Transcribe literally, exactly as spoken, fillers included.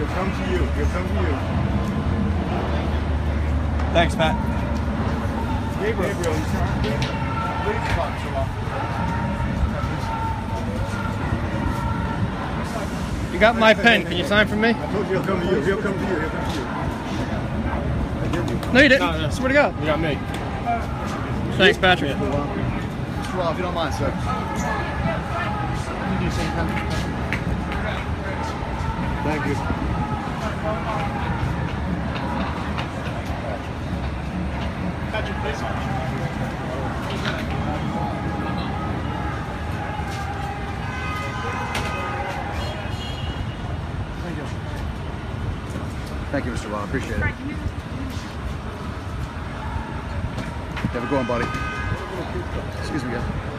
He'll come to you. He'll come to you. Thanks, Pat. Gabriel, Gabriel, you start. Please talk so long. You got my pen. Can you sign for me? I told you he'll come to you. He'll come to you. He'll come to you. I did you. No, you didn't. No, no. Swear to God. You got me. Thanks, Patrick. Mister Rob, if you don't mind, sir. Thank you. Patrick, please. Thank you, Mister Ron. Appreciate it. Have a good one, buddy. Excuse me, guys.